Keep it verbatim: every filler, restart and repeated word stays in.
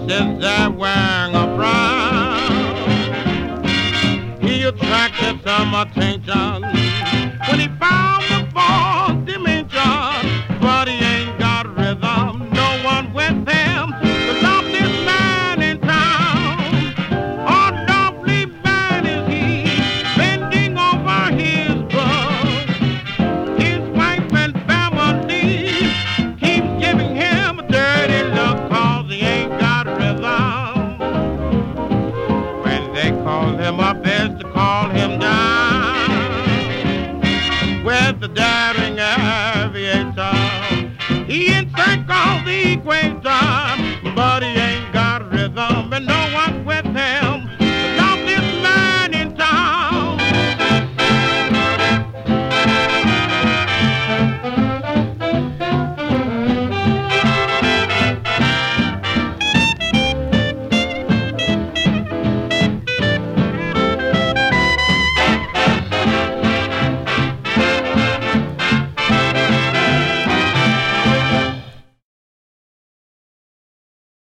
this there wearing a frown. He attracted some attention when he found the fourth dimension, but he ain't got rhythm, no one with him to love this man in town. Oh, lovely man is he, bending over his book. His wife and family keeps giving him a dirty look, cause he ain't got rhythm. When they call him up, there's to call him down. With the daring aviator, he encircled the equator.